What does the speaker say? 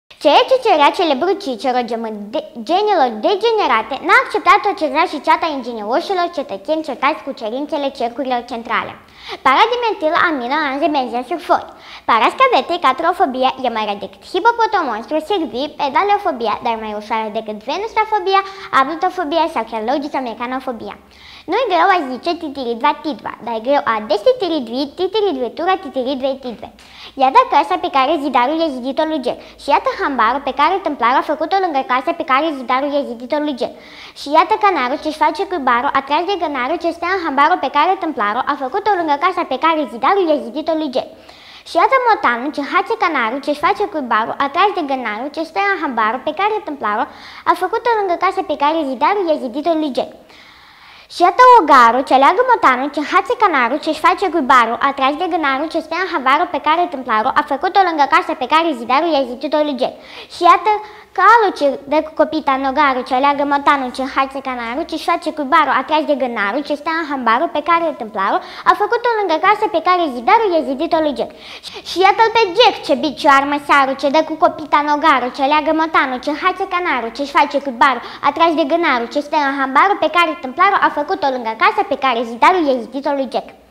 Ceea ce cerea celebrul Cicero genilor degenerate n-a acceptat o cerea și ceata ingenioșilor cetățeni certați cu cerințele cercurilor centrale. Paradimentil amina anze benzen sur foi. Parascavete catrofobia e mai rea decât hipopotomonstru servi, pedaleofobia, dar mai ușoară decât venustrafobia, ablutofobia sau chiar logico-mecanofobia. Nu-i greu a zice titiridva tidva, dar e greu a destitiridvi, titiridvetura, titiridvetidve. Iată casa pe care zidarul i-a zidit-o lui Gel. Și iată hambarul pe care tâmplarul a făcut-o lângă casa pe care zidarul i-a zidit-o lui Gel. Și iată canarul ce-și face cuibarul atras de gânarul ce stă în hambarul pe care tâmplarul a făcut-o lângă casa pe care zidarul i-a zidit-o lui Gel. Și iată motanul ce hațe canarul ce-și face cuibarul atras de gânarul ce stă în hambarul pe care tâmplarul a făcut-o lângă casa pe care zidarul i-a zidit-o lui Gel. Și iată ogarul ce leagă motanul ce hațe canarul ce-și face cuibarul atras de gânarul ce stă în hambarul pe care tâmplarul a făcut-o lângă casa pe care zidarul i-a zidit-o lui Gel. Și iată calul ce dă cu copita în ogarul ce leagă motanul ce hațe canarul ce-și face cuibarul atras de gânarul ce stă în hambarul pe care tâmplarul a făcut-o lângă casa pe care zidarul i-a zidit-o lui Jack. Și iată-l pe Jack ce biciu armăsarul ce dă cu copita în ogarul ce leagă motanul ce hațe canarul ce-și face cuibarul atras de gânarul ce stă în hambarul pe care tâmplarul a făcut-o lângă casa pe care zidarul i-a zidit-o lui Jack.